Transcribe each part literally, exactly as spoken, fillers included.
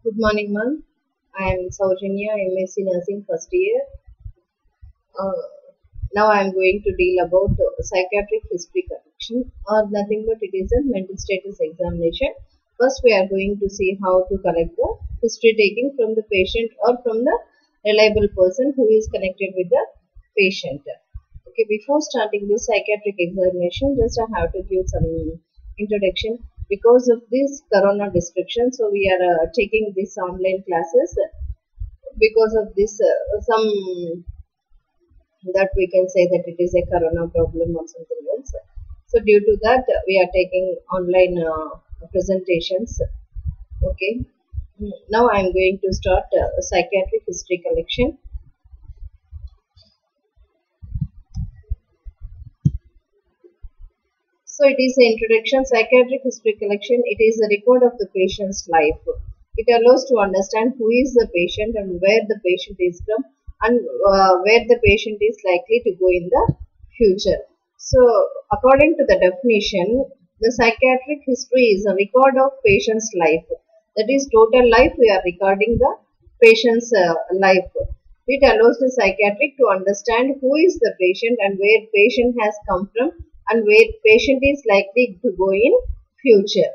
Good morning, ma'am. I am Saujanya, M S c Nursing first year. Uh, Now I am going to deal about uh, psychiatric history collection, or nothing but it is a mental status examination. First, we are going to see how to collect the history taking from the patient or from the reliable person who is connected with the patient. Okay, before starting this psychiatric examination, just I have to give some introduction. Because of this corona restriction, so we are uh, taking this online classes. Because of this, uh, some that we can say that it is a corona problem or something else. So due to that, uh, we are taking online uh, presentations. Okay. Mm, Now I am going to start uh, psychiatric history collection. So it is the introduction. Psychiatric history collection. It is a record of the patient's life. It allows to understand who is the patient and where the patient is from, and uh, where the patient is likely to go in the future. So according to the definition, the psychiatric history is a record of patient's life. That is total life. We are recording the patient's uh, life. It allows the psychiatric to understand who is the patient and where patient has come from and where patient is likely to go in future.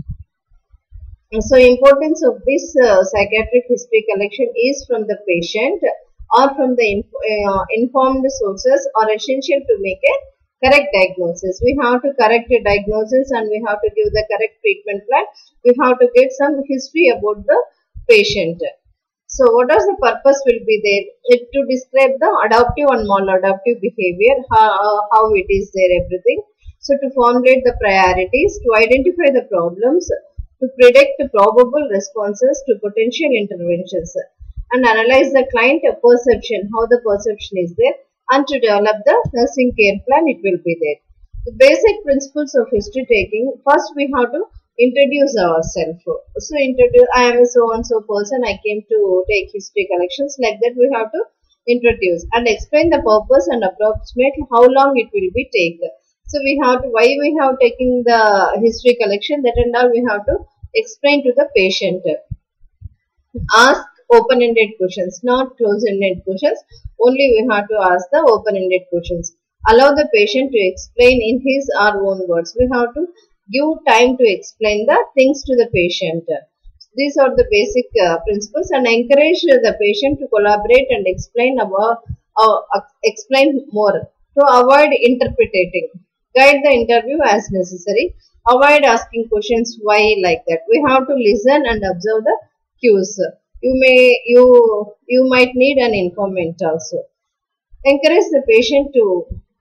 So importance of this uh, psychiatric history collection is from the patient or from the inf uh, informed sources are essential to make a correct diagnosis. We have to correct a diagnosis and we have to give the correct treatment plan. We have to get some history about the patient. So what is the purpose will be there? It to describe the adaptive and maladaptive behavior, how, how it is there, everything. So to formulate the priorities, to identify the problems, to predict the probable responses to potential interventions, and analyze the client perception, how the perception is there, and to develop the nursing care plan, it will be there. The basic principles of history taking, first we have to introduce ourselves. So introduce, I am a so and so person, I came to take history collections, like that we have to introduce and explain the purpose and approximate how long it will be taken. So we have to, why we have taken the history collection, that and all we have to explain to the patient. Ask open-ended questions, not closed-ended questions. Only we have to ask the open-ended questions. Allow the patient to explain in his or her own words. We have to give time to explain the things to the patient. These are the basic uh, principles, and encourage the patient to collaborate and explain about uh, explain more to avoid interpreting. Guide the interview as necessary. Avoid asking questions why, like that. We have to listen and observe the cues. You may you you might need an informant also. Encourage the patient to.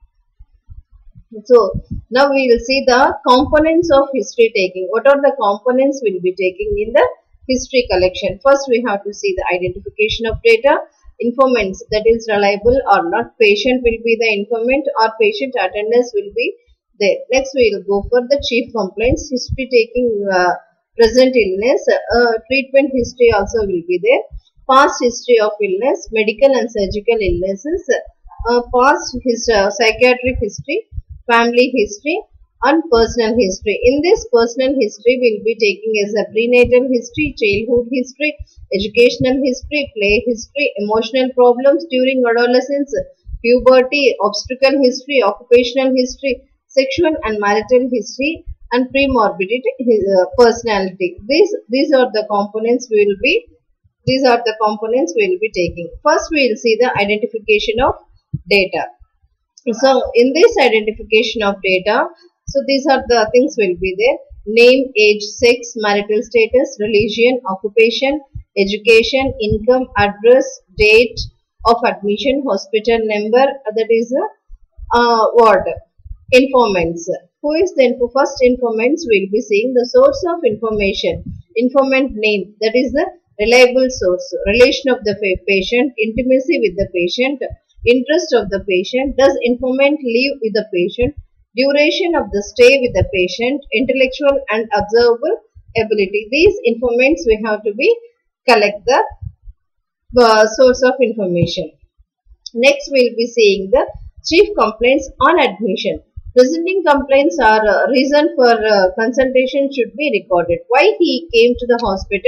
So now we will see the components of history taking. What are the components we will be taking in the history collection? First, we have to see the identification of data. Informants, that is reliable or not. Patient will be the informant, or patient attendance will be there. Next, we will go for the chief complaints. History taking uh, present illness. Uh, treatment history also will be there. Past history of illness, medical and surgical illnesses. Uh, past his uh, psychiatric history, family history, and personal history. In this personal history, we will be taking as a prenatal history, childhood history, educational history, play history, emotional problems during adolescence, puberty, obstacle history, occupational history, sexual and marital history, and pre-morbidity uh, personality. These these are the components we will be. These are the components we will be taking. First, we will see the identification of data. So in this identification of data, so these are the things will be there: name, age, sex, marital status, religion, occupation, education, income, address, date of admission, hospital number, that is a uh, what? Informants. Who is the info? First informants will be seeing the source of information. Informant name, that is the reliable source. Relation of the patient, intimacy with the patient, interest of the patient, does informant live with the patient, duration of the stay with the patient, intellectual and observable ability. These informants we have to be collect the uh, source of information. Next, we will be seeing the chief complaints on admission. Presenting complaints are uh, reason for uh, consultation should be recorded. Why he came to the hospital,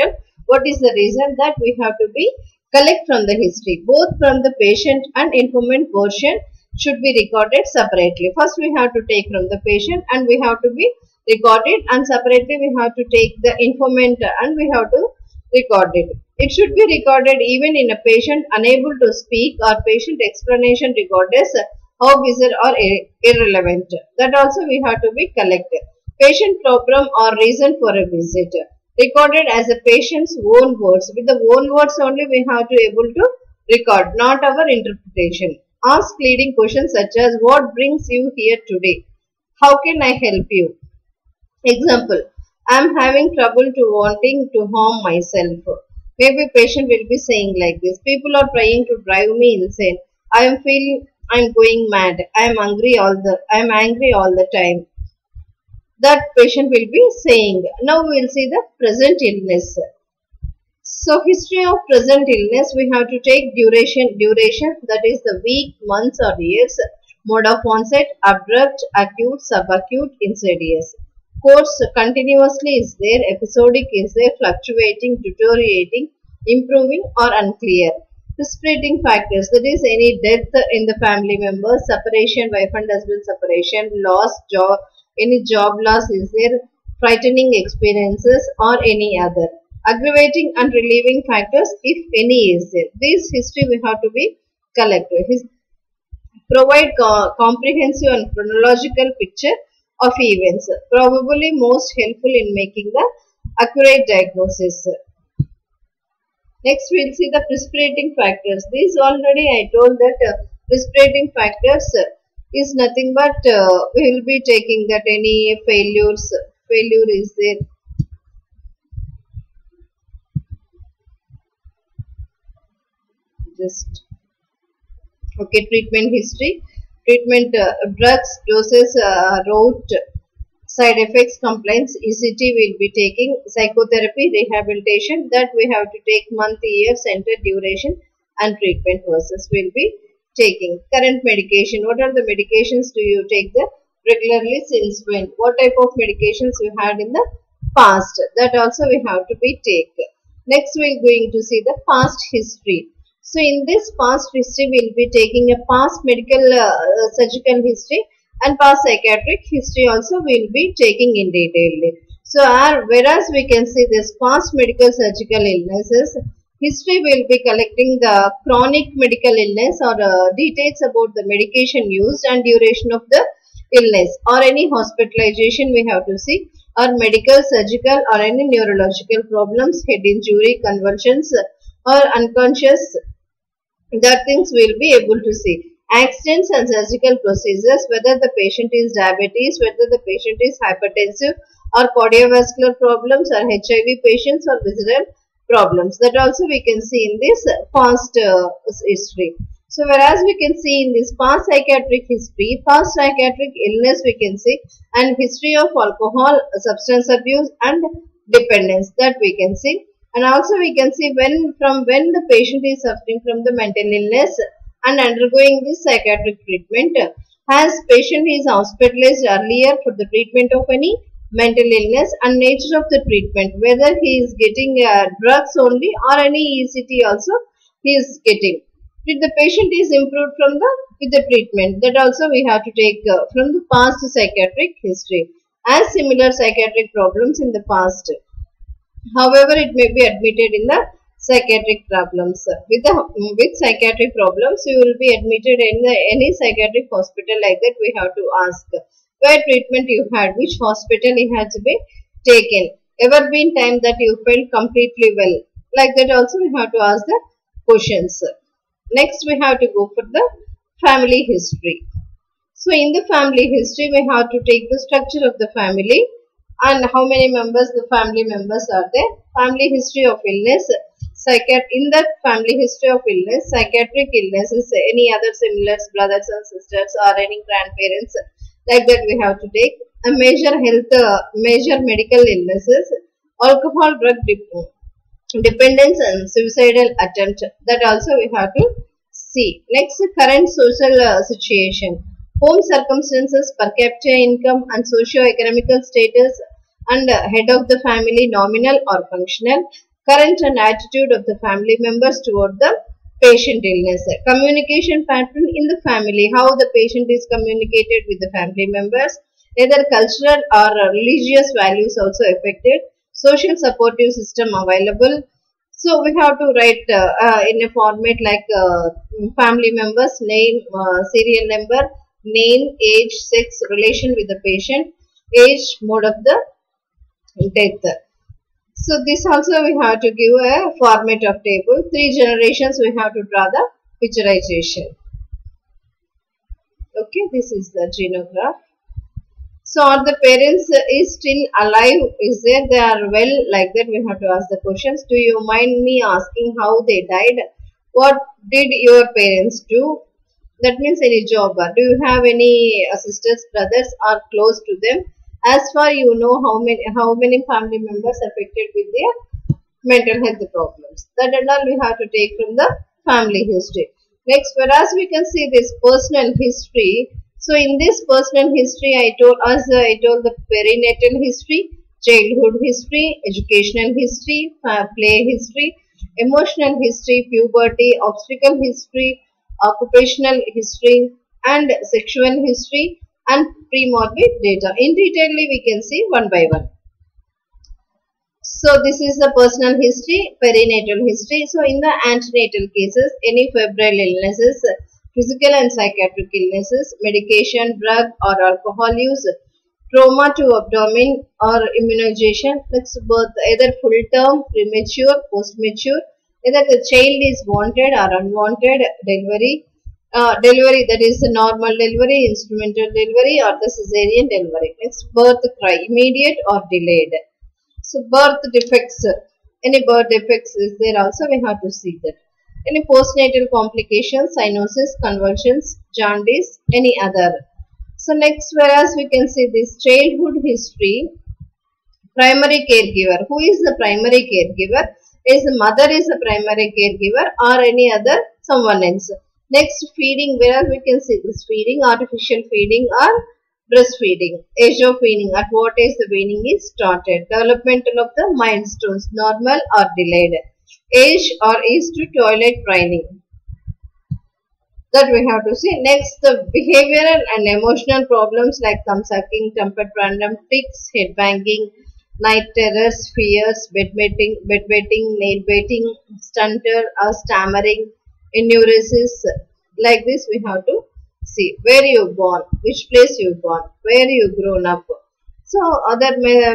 What is the reason? That we have to be collect from the history, both from the patient and informant portion should be recorded separately. First we have to take from the patient and we have to be recorded, and separately we have to take the informant and we have to record it. It should be recorded even in a patient unable to speak or patient explanation regardless how bizarre or irrelevant. That also we have to be collected. Patient problem or reason for a visit. Recorded as a patient's own words. With the own words only we have to able to record, not our interpretation. Ask leading questions such as what brings you here today? How can I help you? Example, I am having trouble to wanting to harm myself. Maybe patient will be saying like this. People are trying to drive me insane. I am feeling I am going mad. I am angry all the I am angry all the time. That patient will be saying. Now we will see the present illness. So history of present illness, we have to take duration, duration that is the week, months or years, mode of onset, abrupt, acute, subacute, insidious. Course continuously is there, episodic is there, fluctuating, deteriorating, improving or unclear. Precipitating factors, that is any death in the family members, separation, wife and husband separation, loss, job, any job loss is there, frightening experiences or any other. Aggravating and relieving factors, if any is there. This history we have to be collected. His, provide co comprehensive and chronological picture of events, probably most helpful in making the accurate diagnosis. Next we will see the precipitating factors. These already I told that uh, precipitating factors uh, is nothing but uh, we will be taking that any failures, failure is there. Just okay, treatment history, treatment uh, drugs, doses, uh, route, side effects, complaints, E C T will be taking, psychotherapy, rehabilitation, that we have to take month, year, center, duration and treatment versus will be taking. Current medication, what are the medications do you take the regularly since when? What type of medications you had in the past? That also we have to be take. Next we are going to see the past history. So in this past history, we will be taking a past medical uh, surgical history and past psychiatric history also we will be taking in detail. So our, whereas we can see this past medical surgical illnesses, history will be collecting the chronic medical illness or uh, details about the medication used and duration of the illness or any hospitalization we have to see, or medical, surgical or any neurological problems, head injury, convulsions or unconscious, that things we will be able to see. Accidents and surgical procedures, whether the patient is diabetes, whether the patient is hypertensive or cardiovascular problems or H I V patients or visceral problems. That also we can see in this past uh, history. So whereas we can see in this past psychiatric history, past psychiatric illness we can see, and history of alcohol, substance abuse and dependence, that we can see. And also we can see when from when the patient is suffering from the mental illness and undergoing this psychiatric treatment. Has patient is hospitalized earlier for the treatment of any mental illness and nature of the treatment, whether he is getting uh, drugs only or any E C T also he is getting. If the patient is improved from the with the treatment, that also we have to take uh, from the past psychiatric history as similar psychiatric problems in the past. However, it may be admitted in the psychiatric problems. With the with psychiatric problems, you will be admitted in the, any psychiatric hospital like that. We have to ask where treatment you had, which hospital you had to be taken, ever been time that you felt completely well. Like that also we have to ask the questions. Next we have to go for the family history. So in the family history, we have to take the structure of the family and how many members the family members are there. Family history of illness, psychiatric, in that family history of illness, psychiatric illnesses, any other similar brothers and sisters or any grandparents, like that we have to take. A major health, uh, major medical illnesses, alcohol, drug dependence and suicidal attempt, that also we have to see. Next, current social uh, situation, home circumstances, per capita income and socio-economical status and uh, head of the family nominal or functional, current and attitude of the family members toward the patient illness. Communication pattern in the family, how the patient is communicated with the family members. Either cultural or religious values also affected. Social supportive system available. So we have to write uh, uh, in a format like uh, family members, name, uh, serial number, name, age, sex, relation with the patient, age, mode of the death. So this also we have to give a format of table. Three generations we have to draw the picturization. Okay, this is the genograph. So are the parents is still alive? Is there they are well? Like that we have to ask the questions. Do you mind me asking how they died? What did your parents do? That means any job. Do you have any sisters, brothers or close to them? As far you know how many how many family members affected with their mental health problems. That and all we have to take from the family history. Next, whereas we can see this personal history. So in this personal history, I told us uh, I told the perinatal history, childhood history, educational history, play history, emotional history, puberty, obstacle history, occupational history, and sexual history, and pre-morbid data. In detail, we can see one by one. So this is the personal history, perinatal history. So in the antenatal cases, any febrile illnesses, physical and psychiatric illnesses, medication, drug or alcohol use, trauma to abdomen or immunization, next birth, either full term, premature, post-mature, either the child is wanted or unwanted, delivery, uh, delivery that is the normal delivery, instrumental delivery or the cesarean delivery. Next birth cry, immediate or delayed. So birth defects, any birth defects is there also we have to see that. Any postnatal complications, cyanosis, convulsions, jaundice, any other. So next, whereas we can see this childhood history, primary caregiver. Who is the primary caregiver? Is the mother is the primary caregiver or any other someone else. Next, feeding, whereas we can see this feeding, artificial feeding or breastfeeding. Age of weaning, at what age the weaning is started. Developmental of the milestones, normal or delayed. Age or is to toilet training. That we have to see. Next, the behavioral and emotional problems like thumb sucking, temper tantrum, tics, head banging, night terrors, fears, bedwetting, bedwetting, nail biting, stunter or stammering, enuresis. Like this we have to see. Where you born, which place you born, where you grown up. So other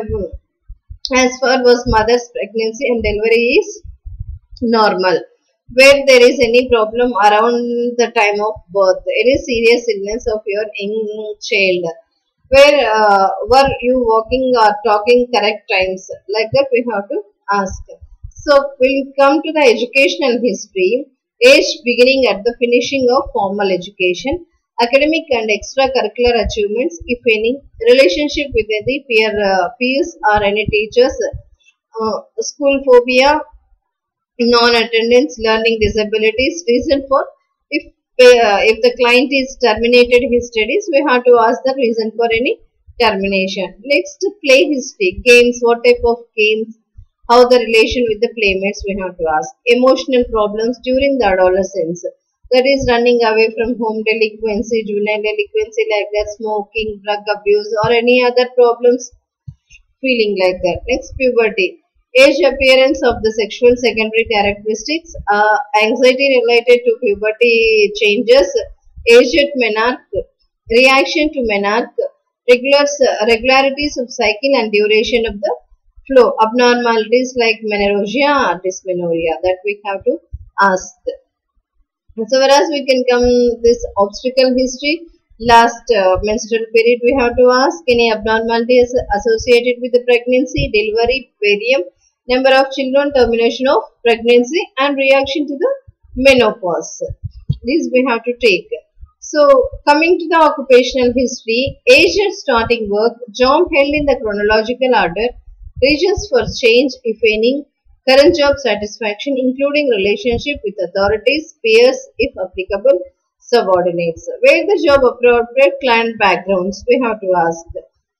as far as mother's pregnancy and delivery is normal. Where there is any problem around the time of birth, any serious illness of your young child, where uh, were you walking or talking correct times, like that we have to ask. So we'll come to the educational history, age beginning at the finishing of formal education, academic and extracurricular achievements, if any, relationship with the peer, uh, peers or any teachers, uh, school phobia, non-attendance, learning disabilities. Reason for if uh, if the client is terminated his studies, we have to ask the reason for any termination. Next, play history, games, what type of games, how the relation with the playmates we have to ask. Emotional problems during the adolescence, that is running away from home, delinquency, juvenile delinquency like that, smoking, drug abuse or any other problems, feeling like that. Next, puberty. Age, appearance of the sexual secondary characteristics, uh, anxiety related to puberty changes, age at menarche, reaction to menarche, regular, regularities of cycle and duration of the flow, abnormalities like menorrhagia or dysmenorrhea, that we have to ask. So whereas we can come this obstacle history, last uh, menstrual period we have to ask, any abnormalities associated with the pregnancy, delivery, period, number of children, termination of pregnancy and reaction to the menopause. These we have to take. So coming to the occupational history, age and starting work, job held in the chronological order, reasons for change if any, current job satisfaction including relationship with authorities, peers if applicable, subordinates. Where the job appropriate, client backgrounds we have to ask.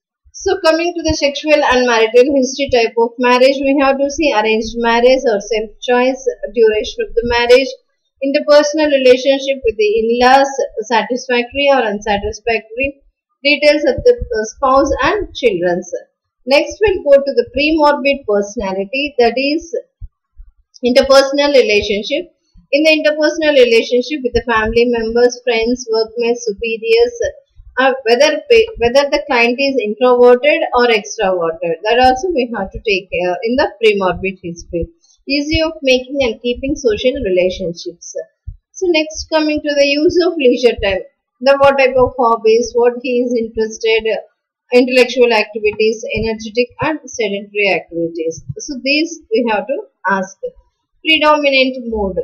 So coming to the sexual and marital history type of marriage, we have to see arranged marriage or self-choice, duration of the marriage, interpersonal relationship with the in-laws, satisfactory or unsatisfactory, details of the spouse and children. Next we'll go to the pre-morbid personality, that is interpersonal relationship. In the interpersonal relationship with the family members, friends, workmates, superiors, uh, whether whether the client is introverted or extroverted, that also we have to take care in the pre-morbid history. Easy of making and keeping social relationships. So next, coming to the use of leisure time, the what type of hobbies, what he is interested, intellectual activities, energetic and sedentary activities. So these we have to ask. Predominant mood.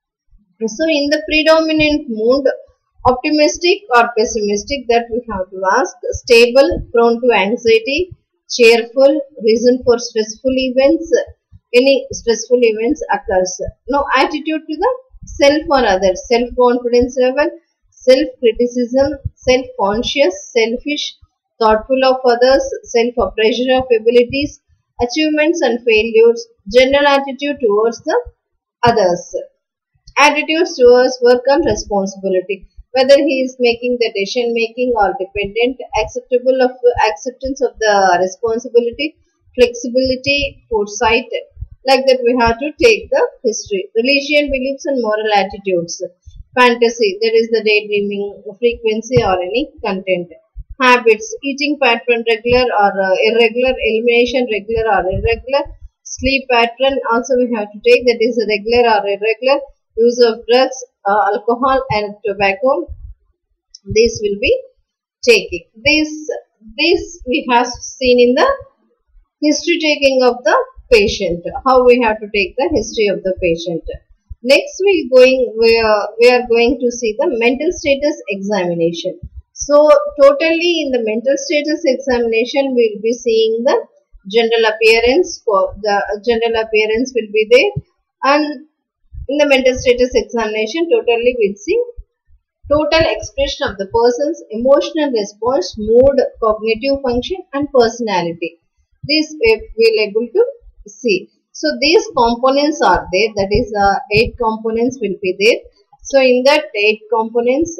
So in the predominant mood, optimistic or pessimistic, that we have to ask. Stable, prone to anxiety, cheerful, reason for stressful events, any stressful events occurs. Now attitude to the self or others, self-confidence level, self-criticism, self-conscious, selfish, thoughtful of others, self-appraisal of abilities, achievements and failures, general attitude towards the others. Attitudes towards work and responsibility, whether he is making the decision making or dependent, acceptable of acceptance of the responsibility, flexibility, foresight, like that we have to take the history. Religion, beliefs and moral attitudes. Fantasy, that is the daydreaming, frequency or any content. Habits, eating pattern, regular or uh, irregular, elimination, regular or irregular. Sleep pattern, also we have to take, that is regular or irregular. Use of drugs, uh, alcohol and tobacco, this will be taking. This, this we have seen in the history taking of the patient, how we have to take the history of the patient. Next we going we are, we are going to see the mental status examination. So totally in the mental status examination we will be seeing the general appearance, for the general appearance will be there, and in the mental status examination totally we will see total expression of the person's emotional response, mood, cognitive function and personality. This we will able to see. So these components are there, that is uh, eight components will be there. So in that eight components,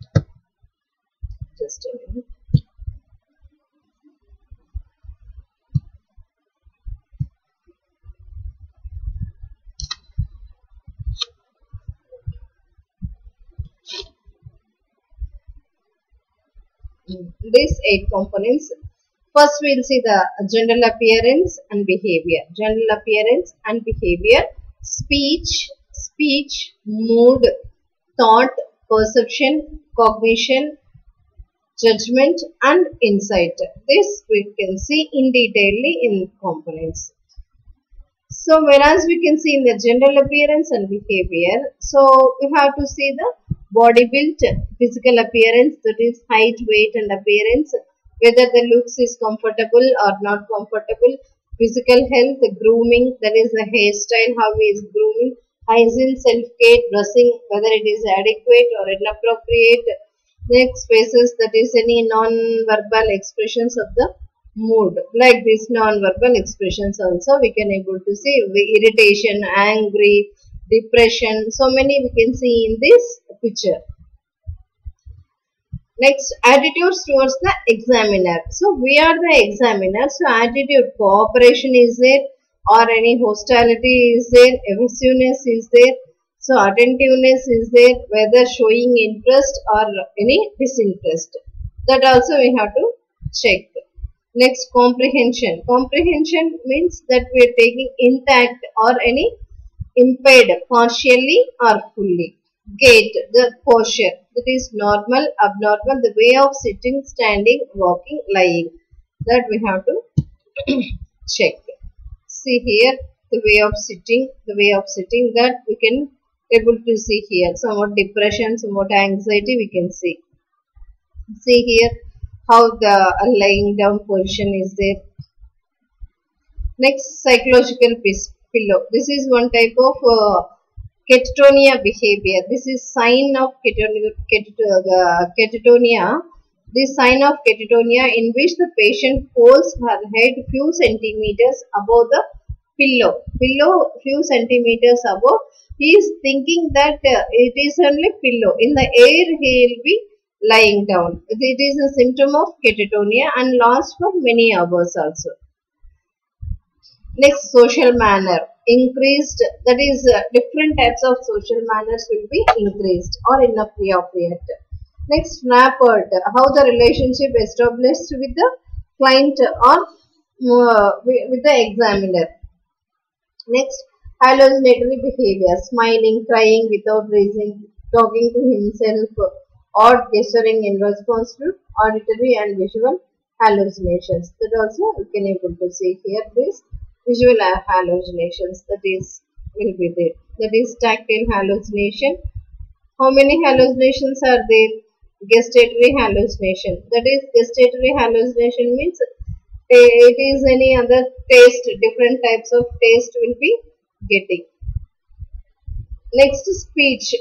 just a minute. These eight components. First we will see the general appearance and behavior. General appearance and behavior, speech, speech, mood, thought, perception, cognition, judgment and insight. This we can see in detail in components. So whereas we can see in the general appearance and behavior, so we have to see the body build, physical appearance, that is height, weight and appearance, whether the looks is comfortable or not comfortable, physical health, grooming, that is the hairstyle, how he is grooming, hygiene, self-care, dressing, whether it is adequate or inappropriate. Next phases, that is any non-verbal expressions of the mood, like this non-verbal expressions also we can able to see, irritation, angry, depression, so many we can see in this picture. Next, attitudes towards the examiner. So we are the examiner, so attitude, cooperation is there or any hostility is there, evasiveness is there, so attentiveness is there, whether showing interest or any disinterest, that also we have to check. Next, comprehension. Comprehension means that we are taking intact or any impaired, partially or fully. Gait, the posture, that is normal, abnormal, the way of sitting, standing, walking, lying, that we have to check. See here the way of sitting, the way of sitting, that we can able to see here. Somewhat depression, somewhat anxiety we can see. See here how the lying down position is there. Next, psychological pillow. This is one type of uh, catatonia behavior. This is sign of catatonia. Catatonia. The sign of catatonia, in which the patient holds her head few centimeters above the pillow. Pillow few centimeters above. He is thinking that uh, it is only pillow. In the air he will be lying down. It is a symptom of catatonia and lasts for many hours also. Next, social manner. Increased, that is uh, different types of social manners will be increased or inappropriate. Next, rapport. How the relationship established with the client or uh, with the examiner. Next, hallucinatory behavior. Smiling, crying without reason, talking to himself, or gesturing in response to auditory and visual hallucinations. That also you can able to see here, please. Visual hallucinations, that is will be there. That is tactile hallucination. How many hallucinations are there? Gustatory hallucination. That is gustatory hallucination means it is any other taste, different types of taste will be getting. Next, speech.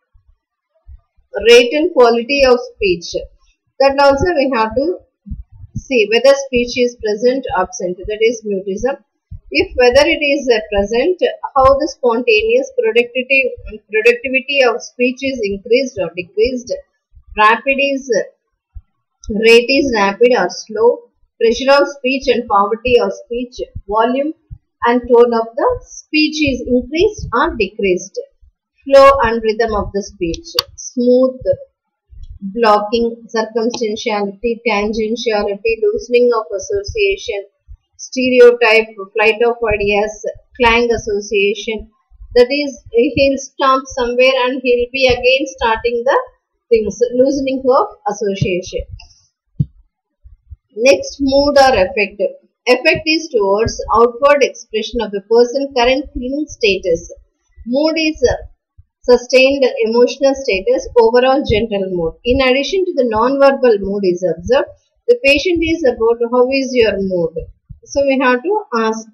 Rate and quality of speech. That also we have to see whether speech is present or absent. That is mutism. If whether it is uh, present, how the spontaneous productivity, productivity of speech is increased or decreased. Rapid is, rate is rapid or slow. Pressure of speech and poverty of speech. Volume and tone of the speech is increased or decreased. Flow and rhythm of the speech. Smooth, blocking, circumstantiality, tangentiality, loosening of association, stereotype, flight of ideas, clang association. That is, he'll stop somewhere and he'll be again starting the things, loosening of association. Next, mood or affect. Affect is towards outward expression of a person's current feeling status. Mood is sustained emotional status, overall general mood. In addition to the non-verbal mood is observed, the patient is about how is your mood. So we have to ask.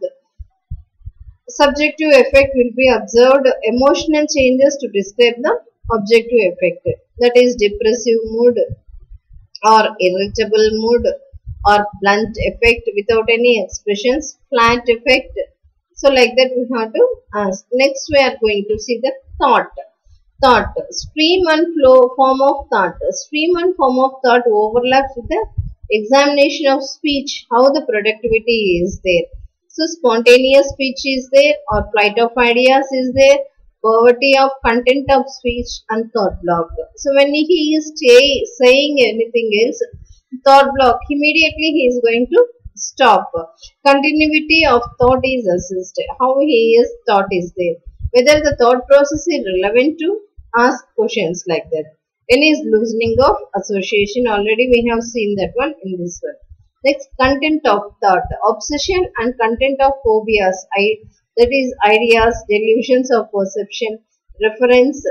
Subjective effect will be observed, emotional changes to describe the objective effect. That is depressive mood or irritable mood or blunt effect without any expressions, flat effect. So like that we have to ask. Next we are going to see the thought. Thought. Stream and flow form of thought. Stream and form of thought overlaps with the examination of speech, how the productivity is there. So spontaneous speech is there or flight of ideas is there, poverty of content of speech and thought block. So when he is say, saying anything else, thought block, immediately he is going to stop. Continuity of thought is assisted. How he is thought is there. Whether the thought process is relevant to ask questions like that. N is loosening of association. Already we have seen that one in this one. Next, content of thought. Obsession and content of phobias. I, that is ideas, delusions of perception, reference,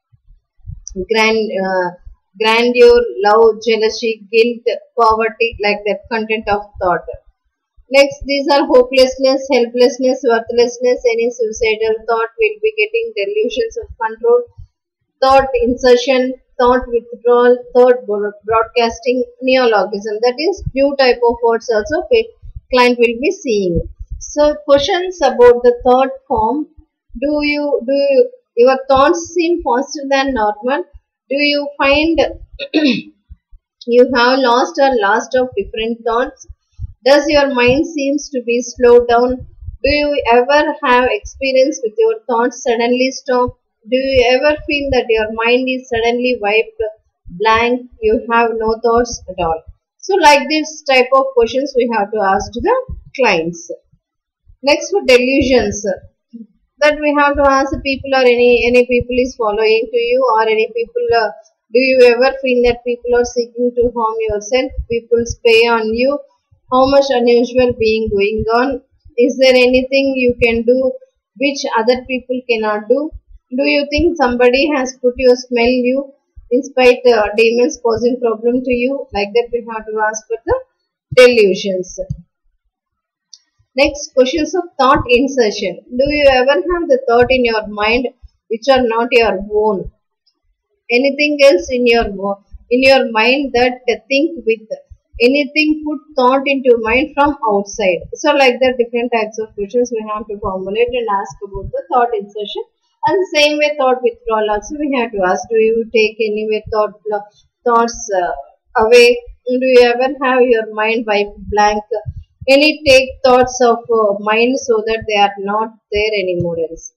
grand, uh, grandeur, love, jealousy, guilt, poverty, like that content of thought. Next, these are hopelessness, helplessness, worthlessness. Any suicidal thought will be getting delusions of control. Thought insertion, thought withdrawal, thought broadcasting, neologism. That is new type of words also client will be seeing. So questions about the thought form. Do you do you, your thoughts seem faster than normal? Do you find you have lost or lost of different thoughts? Does your mind seems to be slowed down? Do you ever have experience with your thoughts suddenly stop? Do you ever feel that your mind is suddenly wiped blank? You have no thoughts at all. So like this type of questions we have to ask to the clients. Next, for delusions, that we have to ask people or any any people is following to you, or any people. Uh, do you ever feel that people are seeking to harm yourself? People spy on you. How much unusual being going on? Is there anything you can do which other people cannot do? Do you think somebody has put you, smell you, in spite uh, demons causing problem to you? Like that we have to ask for the delusions. Next, questions of thought insertion. Do you ever have the thought in your mind which are not your own? Anything else in your in your mind that think with. Anything put thought into mind from outside. So like that, different types of questions we have to formulate and ask about the thought insertion. And the same way thought withdrawal also we have to ask, do you take anyway thought thoughts uh, away? Do you ever have your mind wiped blank? Any take thoughts of uh, mind so that they are not there anymore else.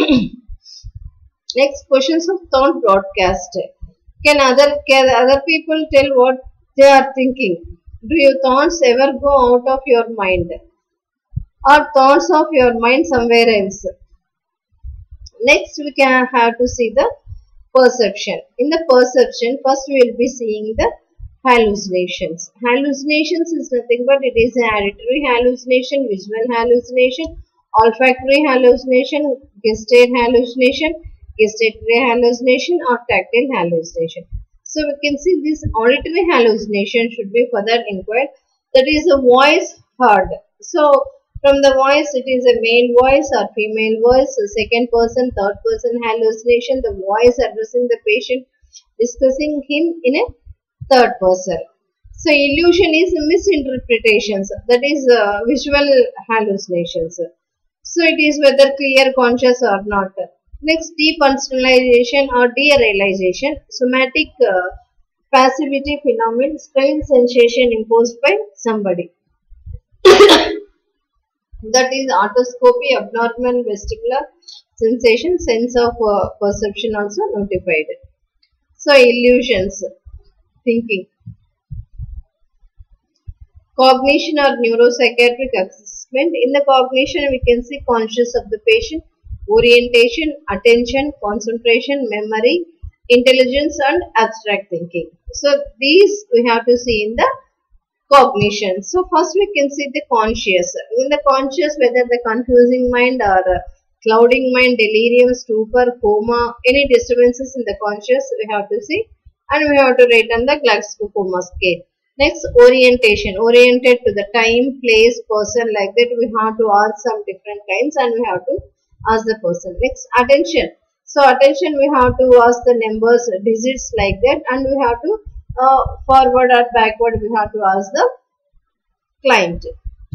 Next, questions of thought broadcast. Can other can other people tell what they are thinking? Do your thoughts ever go out of your mind? Or thoughts of your mind somewhere else? Next, we can have to see the perception. In the perception, first we will be seeing the hallucinations. Hallucinations is nothing but it is an auditory hallucination, visual hallucination, olfactory hallucination, gustatory hallucination, gustatory hallucination or tactile hallucination. So we can see this auditory hallucination should be further inquired. That is a voice heard. So from the voice, it is a male voice or female voice, second person, third person hallucination, the voice addressing the patient, discussing him in a third person. So illusion is misinterpretations, that is uh, visual hallucinations. So it is whether clear, conscious or not. Next, depersonalization or derealization, somatic uh, passivity phenomenon, strange sensation imposed by somebody. That is autoscopy, abnormal vestibular sensation, sense of uh, perception also notified. So illusions, thinking. Cognition or neuropsychiatric assessment. In the cognition, we can see conscious of the patient, orientation, attention, concentration, memory, intelligence and abstract thinking. So these we have to see in the cognition. So first we can see the conscious. In the conscious, whether the confusing mind or uh, clouding mind, delirium, stupor, coma, any disturbances in the conscious we have to see, and we have to write on the Glasgow-Coma scale. Next, orientation, oriented to the time, place, person, like that we have to ask some different kinds and we have to ask the person. Next, attention. So attention we have to ask the numbers, digits like that, and we have to uh, forward or backward we have to ask the client.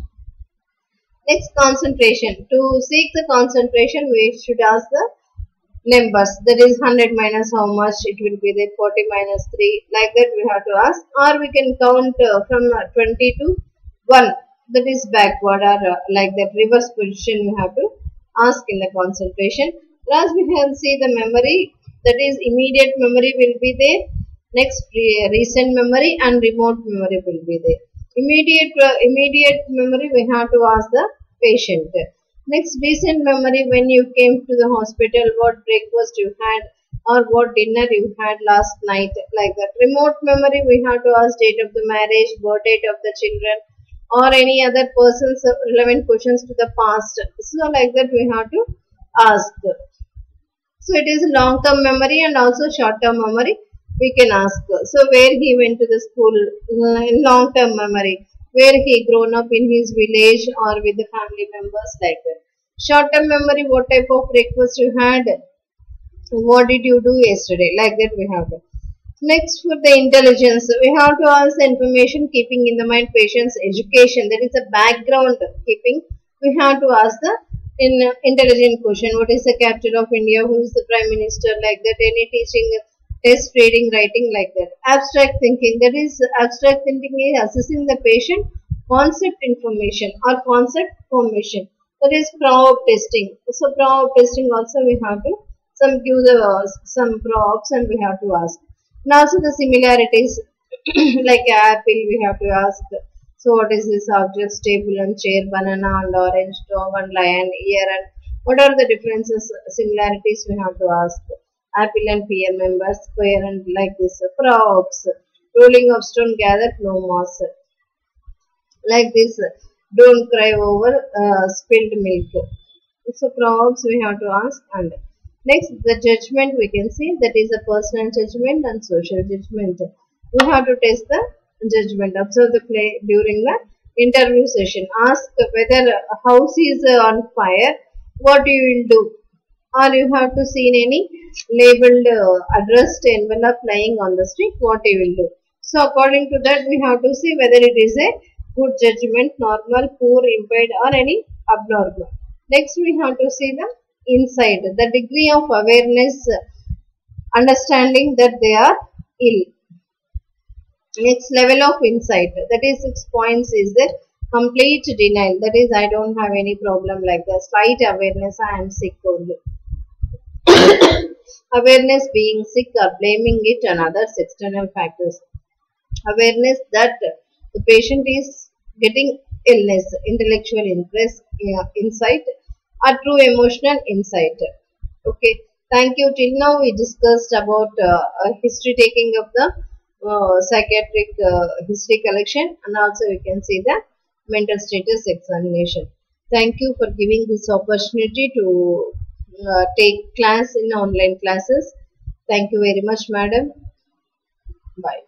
Next, concentration. To seek the concentration we should ask the numbers, that is one hundred minus how much it will be there, forty minus three, like that we have to ask, or we can count uh, from uh, twenty to one, that is backward or uh, like that reverse position we have to ask in the concentration. Last we can see the memory, that is immediate memory will be there, next re recent memory and remote memory will be there. Immediate, uh, immediate memory we have to ask the patient. Next, recent memory, when you came to the hospital, what breakfast you had or what dinner you had last night, like that. Remote memory, we have to ask date of the marriage, birth date of the children or any other person's relevant questions to the past. So like that we have to ask. So it is long-term memory and also short-term memory we can ask. So where he went to the school, in long-term memory, where he grown up in his village or with the family members, like that. Short-term memory, what type of breakfast you had, what did you do yesterday, like that we have to. Next, for the intelligence, we have to ask the information keeping in the mind patient's education, that is a background keeping. We have to ask the in uh, intelligent question, what is the capital of India, who is the prime minister, like that. Any teaching, test, reading, writing, like that. Abstract thinking, that is abstract thinking is assessing the patient concept information or concept formation, that is probe testing. So probe testing also we have to some give the uh, some probes and we have to ask. And also the similarities like apple we have to ask. So what is this object, table and chair, banana and orange, dog and lion, ear, and what are the differences, similarities we have to ask. Apple and pear members, square and like this. Props, rolling of stone gathered no moss. Like this, don't cry over uh, spilled milk. So props we have to ask. And next, the judgment we can see, that is a personal judgment and social judgment. We have to test the judgment. Observe the play during the interview session. Ask whether a house is uh, on fire, what you will do. or you have to see any labeled uh, addressed envelope lying on the street, what you will do. So according to that, we have to see whether it is a good judgment, normal, poor, impaired, or any abnormal. Next, we have to see the insight, the degree of awareness, understanding that they are ill. Next level of insight, that is six points, is the complete denial, that is I don't have any problem like that. Slight awareness, I am sick only. Awareness being sick or blaming it on others, external factors. Awareness that the patient is getting illness, intellectual interest, uh, insight, or true emotional insight. Okay, thank you. Till now we discussed about uh, a history taking of the uh, psychiatric uh, history collection, and also we can see the mental status examination. Thank you for giving this opportunity to uh, take class in online classes. Thank you very much, madam. Bye.